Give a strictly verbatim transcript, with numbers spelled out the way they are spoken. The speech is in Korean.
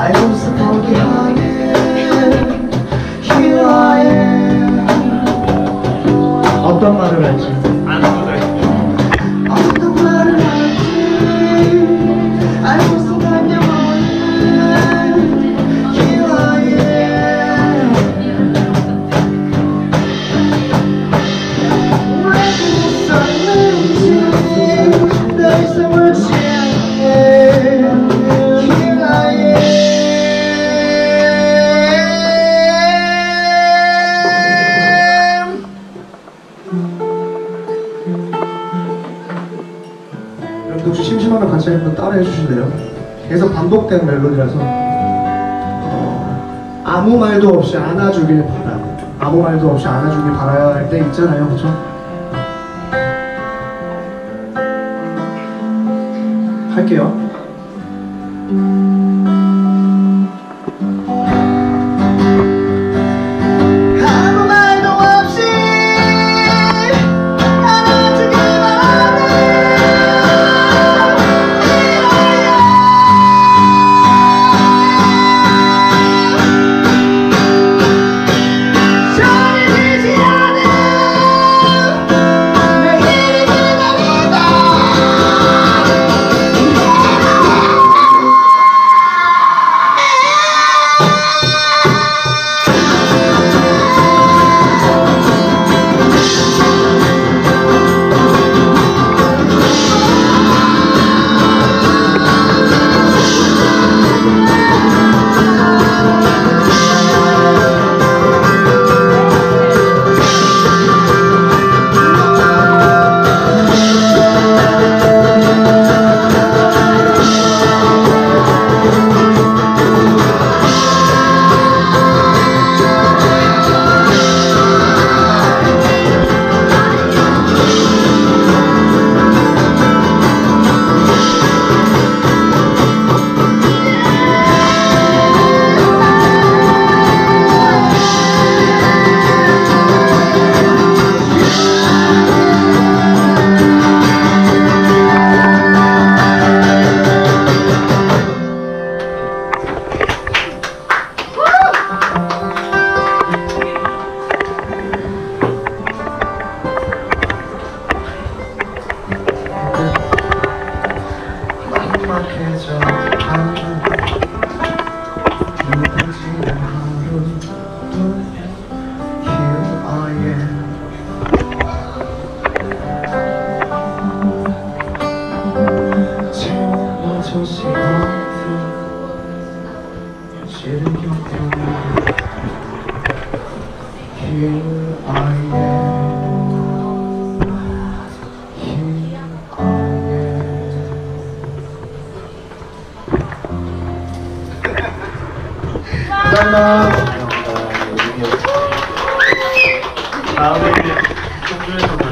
알고서 포기하는 Here I am. 어떤 말을 할지 안 해도 돼. 어떤 말을 할지 알고서 달려오는 Here I am. 왜 그랬었는지 더 이상 울지 않게 Here I am. 여러분들 혹시 심심하면 같이 한번 따라해 주실래요? 계속 반복되는 멜로디라서 어, 아무 말도 없이 안아주길 바라. 아무 말도 없이 안아주길 바라야 할 때 있잖아요, 그쵸? 할게요. 아무 말도 없이 안아주길 바라네. 전해지지 않은 내일이 기다린다. 막막해져 하루 무뎌지는 하루 Here I am. 채워져 식어든 시를 겪는 Here I am. Here I am. 감사합니다. 다음에 이제 종주에서